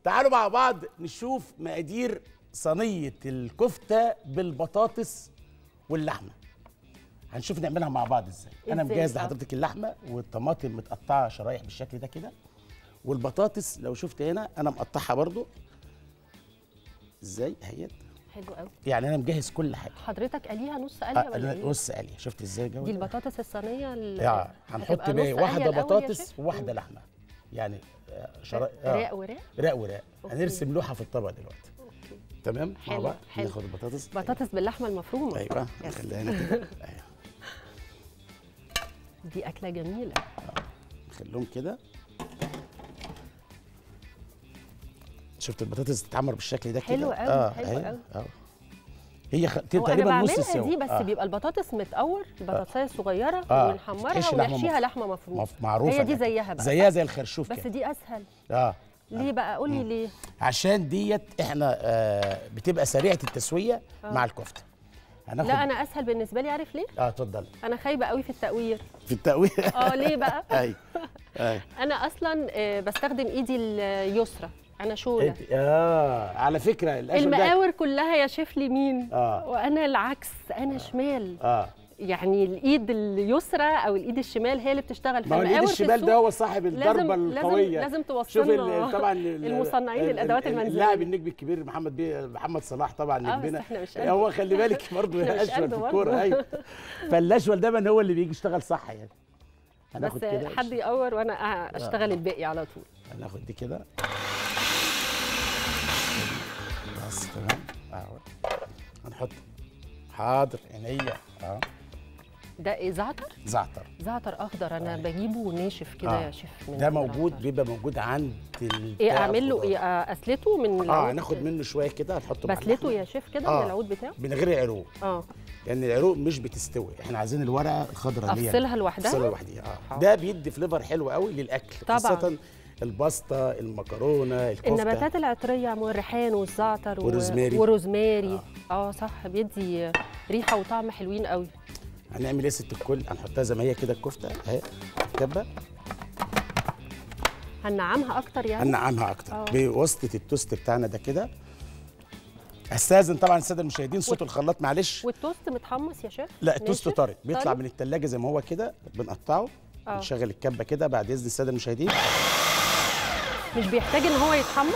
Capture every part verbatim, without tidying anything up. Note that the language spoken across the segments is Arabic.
تعالوا مع بعض نشوف مقادير صينيه الكفته بالبطاطس واللحمه. هنشوف نعملها مع بعض ازاي. انا مجهز لحضرتك اللحمه والطماطم متقطعه شرايح بالشكل ده كده، والبطاطس لو شفت هنا انا مقطعها برضو ازاي اهيت. حلو قوي. يعني انا مجهز كل حاجه. حضرتك قليها نص قليه آه ولا ايه؟ نص قليه. شفت ازاي جو دي البطاطس الصينيه اه هنحط بقى واحده بطاطس وواحده لحمه، يعني شرايح رق ورق رق ورق. هنرسم لوحه في الطبق دلوقتي. اوكي تمام. مع بعض ناخد البطاطس. بطاطس أيوة. باللحمه المفرومه. ايوه نخليها هنا كده. ايوه دي اكله جميله. اه نخليهم كده. شفت البطاطس تتعمر بالشكل ده كده. حلو قوي. اه حلو قوي. اه هي خ... تقريبا نص سوا. دي بس آه. بيبقى البطاطس متقور البطاطسيه الصغيره آه. ونحمرها ونحشيها لحمه مفرومه مف... معروفه. هي دي زيها بقى. زيها زي الخرشوف بس كده. دي اسهل. اه ليه بقى؟ قولي ليه. عشان ديت احنا آه بتبقى سريعه التسويه آه. مع الكفته. هناخد لا انا اسهل بالنسبه لي. عارف ليه؟ اه اتفضل. انا خايبه قوي في التقوير. في التقوير اه ليه بقى؟ ايوه ايوه انا اصلا آه بستخدم ايدي اليسرى. انا شوله. اه على فكره المقاور كلها يا شيف اليمين آه. وانا العكس انا آه. شمال. اه يعني الايد اليسرى او الايد الشمال هي اللي بتشتغل في المقاور. ما الايد الشمال ده هو صاحب الضربه لازم القويه. لازم توصلنا طبعا المصنعين الادوات المنزليه. اللاعب النجم الكبير محمد بيه محمد صلاح طبعا نجمنا. آه هو خلي بالك برضه اشول في الكوره. ايوه فالاشول دايما هو اللي بيجي يشتغل صح يعني. بس حد يقور وانا اشتغل آه. الباقي على طول. هناخد دي كده بس تمام. اهو هنحط حاضر عينيا. اه ده ايه؟ زعتر؟ زعتر زعتر اخضر. انا آه. بجيبه ناشف كده آه. يا شيف. من ده موجود بيبقى موجود عند ايه اعمل له ايه؟ اسلته من العود؟ اه ناخد منه شويه كده هنحطه بسلته يا شيف كده آه. من العود بتاعه من غير عروق. اه لان يعني العروق مش بتستوي. احنا عايزين الورقه الخضراء دي افصلها لوحدها. افصلها لوحدها اه. ده بيدي فليفر حلو قوي للاكل طبعا. خاصه الباستا المكرونه الكفته. النباتات العطريه والريحان والزعتر وروزماري وروزماري اه, آه صح بيدي ريحه وطعم حلوين قوي. هنعمل ايه ست الكل؟ هنحطها زي ما هي كده الكفته اهي كبه. هنعمها اكتر يعني. هنعمها اكتر أوه. بواسطه التوست بتاعنا ده كده. استاذن طبعا الساده المشاهدين صوت الخلاط معلش. والتوست متحمص يا شيف؟ لا التوست طري بيطلع طري. من الثلاجه زي ما هو كده بنقطعه. أوه. نشغل الكبه كده بعد اذن الساده المشاهدين. مش بيحتاج ان هو يتحمر؟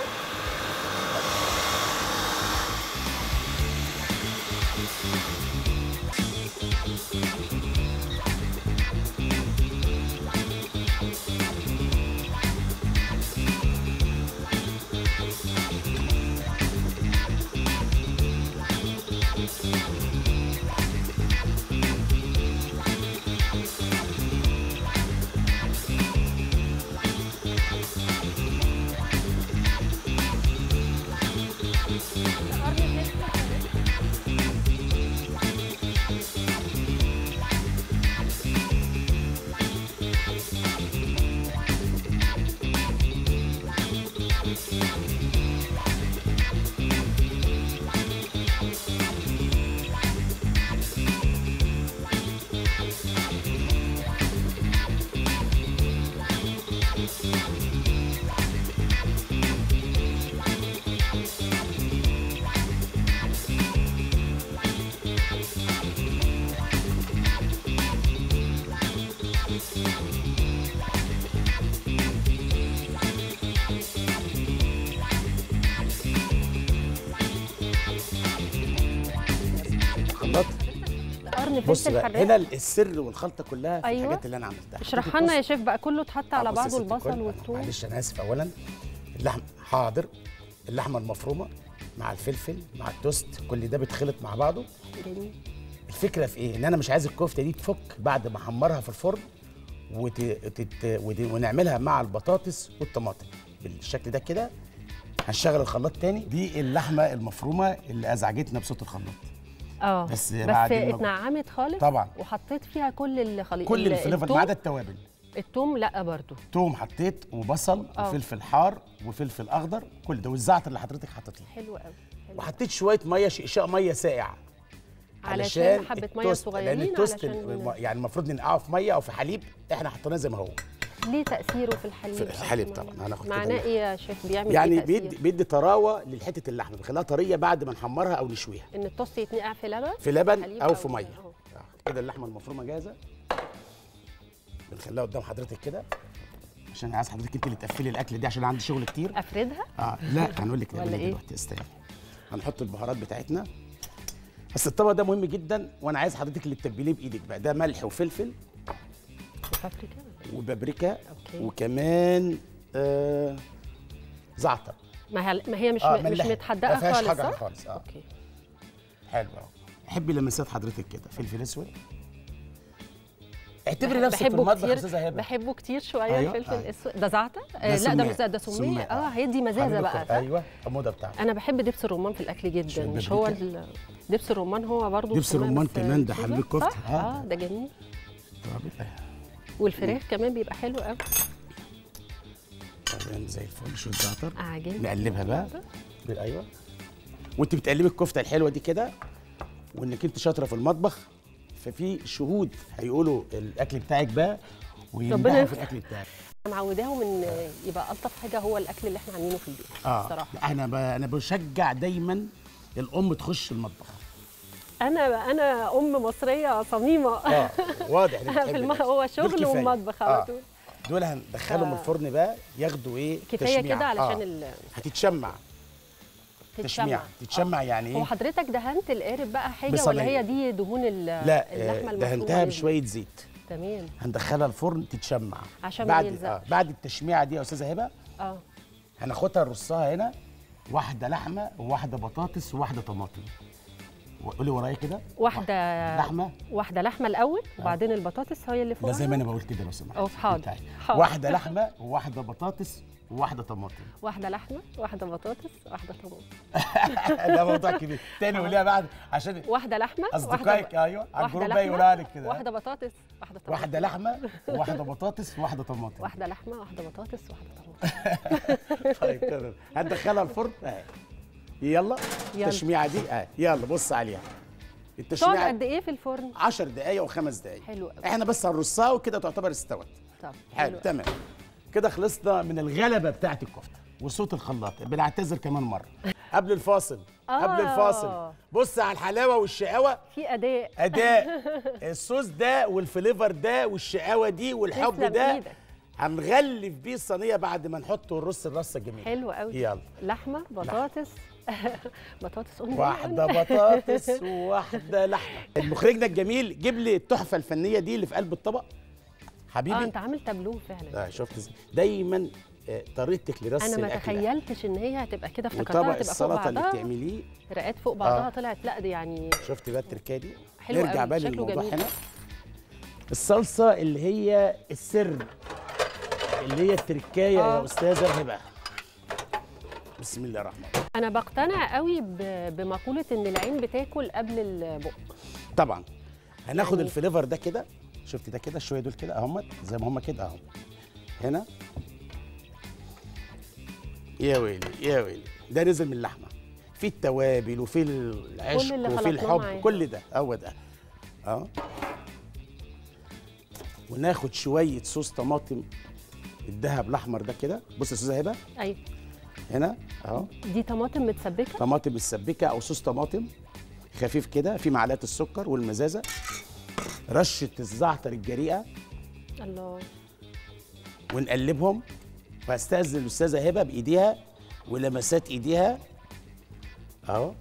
بص بقى هنا السر والخلطه كلها في أيوة. الحاجات اللي انا عملتها. اشرحها لنا يا شيف بقى. كله اتحط على بعضه البصل والثوم. معلش انا اسف. اولا اللحم حاضر. اللحمه المفرومه مع الفلفل مع التوست كل ده بيتخلط مع بعضه. جميل. الفكره في ايه؟ ان انا مش عايز الكفته دي تفك بعد ما احمرها في الفرن وت... وتت... ونعملها مع البطاطس والطماطم بالشكل ده كده. هنشغل الخلاط تاني. دي اللحمه المفرومه اللي ازعجتنا بصوت الخلاط. اه بس, بس اتنعمت خالص طبعا. وحطيت فيها كل الخليط كل الفليفر ما عدا التوابل. التوم لا برضو. توم حطيت وبصل أوه. وفلفل حار وفلفل اخضر كل ده والزعتر اللي حضرتك حطيتيه. حلو قوي. وحطيت شويه ميه شقشاق ميه ساقعه علشان حبه ميه صغيرين. لان التوست علشان يعني المفروض ننقعه في ميه او في حليب. احنا حطيناه زي ما هو ليه تاثيره في الحليب؟ في الحليب طبعا. هناخد كده معناه ايه يا شيف؟ بيعمل يعني ايه بيدي بيدي طراوه لحته اللحمه، بيخليها طريه بعد ما نحمرها او نشويها. ان الطص يتنقع في لبن، في لبن او, أو في ميه. كده اللحمه المفرومه جاهزه، بنخليها قدام حضرتك كده عشان عايز حضرتك انت اللي تقفلي الاكل دي عشان عندي شغل كتير. افردها؟ اه لا هنقول لك ولا ايه دلوقتي. استني، هنحط البهارات بتاعتنا. بس الطبق ده مهم جدا، وانا عايز حضرتك اللي تتبليه بايدك بقى. ده ملح وفلفل وبابريكا وبابريكا. أوكي. وكمان آه زعتر. ما هي ما هي مش آه مش متحدقه خالص. ما فيهاش حاجه صح؟ خالص. اه اوكي حلو اهو. حبي لمسات حضرتك كده. فلفل اسود، اعتبري بح- نفسك في بحبه المطبخ يا كتير، استاذه هبه. بحبه كتير شويه. أيوة. الفلفل آه. الاسود ده زعتر؟ آه لا ده سماق. مش ده سميه. سماق. اه هيدي مزازه حبيبي بقى كده. صح؟ ايوه الموضه بتاعته. انا بحب دبس الرمان في الاكل جدا. شوية مش هو بابريكا. ال- دبس الرمان هو برضه دبس الرمان كمان ده حبيب كفته. صح؟ اه ده جميل. طب والفراخ كمان بيبقى حلو قوي. تمام زي الفل. شويه زعتر عجينه نقلبها بقى. ايوه. وانت بتقلبي الكفته الحلوه دي كده، وانك انت شاطره في المطبخ، ففي شهود هيقولوا الاكل بتاعك بقى ويمدحوا في الاكل بتاعك. معوداهم ان يبقى الطف حاجه هو الاكل اللي احنا عاملينه في البيت. اه الصراحه لا انا ب... انا بشجع دايما الام تخش المطبخ. انا انا ام مصريه صميمه. اه واضح انك في بتحبي الم... الأكل. هو دول شغل كفاية. ومطبخ على آه. طول. دول هندخلهم آه. الفرن بقى ياخدوا ايه كفايه تشميع. كده علشان آه. ال... هتتشمع. تشميع. تتشمع آه. يعني ايه؟ هو حضرتك دهنت القارب بقى حاجه بصنية. ولا هي دي دهون ال... لا اللحمه المفرومه؟ دهنتها بشويه زيت. تمام. هندخلها الفرن تتشمع عشان بعد ما يلزقش. آه. بعد التشميعه دي يا استاذه هبه اه هناخدها نرصها هنا، واحده لحمه وواحده بطاطس وواحده طماطم. قولي ورايا كده. واحده لحمه واحده لحمه الاول وبعدين البطاطس هي اللي فوق. لا زي ما انا بقول كده لو سمحت. اه حاضر. حاضر. واحده لحمه وواحده بطاطس وواحده طماطم. واحده لحمه واحده بطاطس واحده طماطم. ده موضوع كبير. تاني قوليها بعد عشان واحده لحمه اصدقائك. ايوه على واحده الجروب بقى لحمه يقولها لك كده. واحده بطاطس واحده طماطم. واحده لحمه وواحده بطاطس وواحده طماطم. واحده لحمه واحده بطاطس واحده طماطم. طيب تمام. هندخلها الفرن اهي. يلا يلا. التشميعه دي اهي. يلا بص عليها. تقعد التشميعه قد ايه في الفرن؟ عشر دقايق وخمس دقايق. حلو قوي. احنا بس هنرصها وكده تعتبر استوت. طب حلو تمام. كده خلصنا من الغلبه بتاعت الكفته وصوت الخلاط. بنعتذر كمان مره قبل الفاصل. آه. قبل الفاصل بص على الحلاوه والشقاوه. في اداء اداء الصوص ده والفليفر ده والشقاوه دي والحب تسلم ده إيدك. هنغلف بيه الصينيه بعد ما نحط ونرص الرصه الجميله. حلو قوي. يلا لحمه بطاطس بطاطس أمي. واحده بطاطس وواحده لحمه. مخرجنا الجميل جيب لي التحفه الفنيه دي اللي في قلب الطبق حبيبي. اه انت عامل تابلوه فعلا. اه شفت ازاي دايما آه، طريقتك لرص انا ما الاكل تخيلتش ان هي هتبقى كده، افتكرتها وطبق هتبقى فوق السلطه اللي بعضها بتعمليه رقات فوق بعضها. آه. طلعت لا دي يعني شفت بقى التركيه دي. حلو نرجع قوي. بقى شكله للموضوع جميل. هنا. الصلصه اللي هي السر اللي هي التركايه آه. يا استاذه هبه. بسم الله الرحمن الرحيم. انا بقتنع قوي ب- بمقوله ان العين بتاكل قبل البق. طبعا هناخد يعني- الفليفر ده كده. شفت ده كده شويه دول كده اهم زي ما هم كده اهم. هنا يا ويلي يا ويلي ده نزل من اللحمه، في التوابل وفي العشق اللي وفي خلطناه الحب معاه. كل ده هو ده. اه وناخد شويه صوص طماطم الدهب الاحمر ده كده. بص يا استاذه هبه ايوه هنا اهو. دي طماطم متسبكه. طماطم متسبكه او صوص طماطم خفيف كده، في معلقه السكر والمزازه، رشه الزعتر الجريئه، الله. ونقلبهم. وهستاذن الاستاذه هبه بايديها ولمسات ايديها اهو.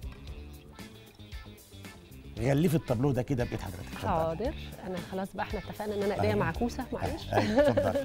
غلفي الطابلوه ده كده بايد حضرتك. اتفضلي. حاضر. انا خلاص بقى احنا اتفقنا ان انا ايديا أيوة. معكوسه معلش. ايوه اتفضلي.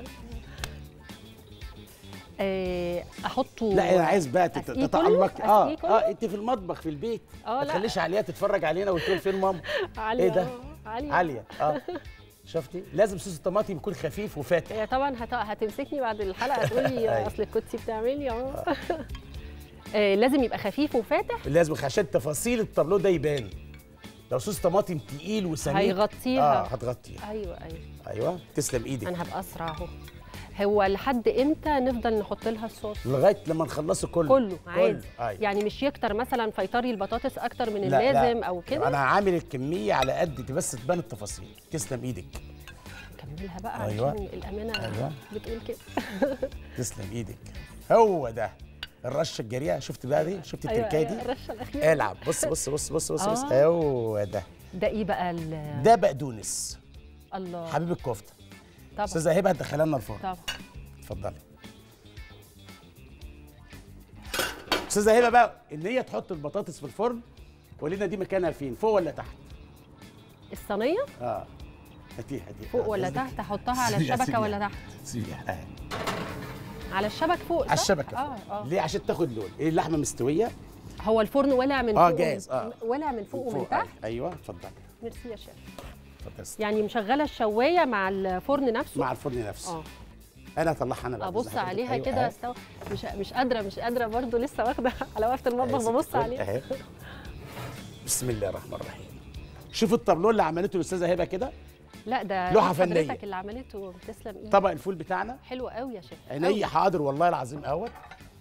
آه، احطه. لا انا عايز بقى تت- أسقيه تتعمقي. كله؟ اه أسقيه كله؟ اه انت في المطبخ في البيت آه، ما لا. تخليش عليها تتفرج علينا وتقول فين ماما. عالية. ايه ده؟ آه، عالية. عاليه اه. شفتي لازم صوص الطماطم يكون خفيف وفاتح. هي طبعا هت... هتمسكني بعد الحلقه تقولي أيوة. اصل كنتِ بتعملي اهو. آه، لازم يبقى خفيف وفاتح. لازم عشان تفاصيل الطابلوه ده يبان. لو صوص طماطم تقيل وسميك هيغطيها. اه هتغطيها. ايوه ايوه. ايوه تسلم ايدك. انا هبقى اسرع اهو. هو لحد امتى نفضل نحط لها الصوص؟ لغايه لما نخلصه كله. كله عادي. أيوة. يعني مش يكتر مثلا فيطري البطاطس اكتر من لا اللازم لا. او كده؟ انا عامل الكميه على قد بس تبان التفاصيل. تسلم ايدك. كملها بقى أيوة. علشان الامانه أيوة. بتقول كده. تسلم ايدك. هو ده الرشه الجريئه. شفت بقى دي؟ شفت التركايه دي؟ أيوة الرشه الاخيره. العب. بص بص بص بص بص, بص. آه. هو ده. ده ايه بقى ال- ده بقدونس الله. حبيب الكفته. طبعا استاذه هبه هتدخلها لنا الفرن. طبعا. اتفضلي. استاذه هبه بقى ان هي تحط البطاطس في الفرن، ولينا دي مكانها فين؟ فوق ولا تحت؟ الصينيه اه هاتيها هاتيها. فوق ولا تحت؟ احطها على الشبكه ولا تحت؟ سيبيها اهي على الشبك فوق صح؟ على الشبكه. اه اه. ليه؟ عشان تاخد لون. ايه، اللحمه مستويه. هو الفرن ولع من اه فوق جاهز. اه ولع من فوق ومن فوق. تحت. ايوه اتفضلي. ميرسي يا شيف. اتفضلي يعني مشغله الشوايه مع الفرن نفسه مع الفرن نفسه. اه. انا هطلعها انا بقى. ابص بإذن حضرتك. عليها أيوة كده أهي. استو... مش مش قادره مش قادره برضو لسه واخده على وقفه أهي المطبخ ست ببص الكل. عليها. اهي. بسم الله الرحمن الرحيم. شوف الطابلو اللي عملته الاستاذه هبه كده. لا ده لوحة فنية. حضرتك اللي عملته. تسلم ايدك. طبق الفول بتاعنا حلو قوي يا شيف. عيني حاضر والله العظيم اهوت.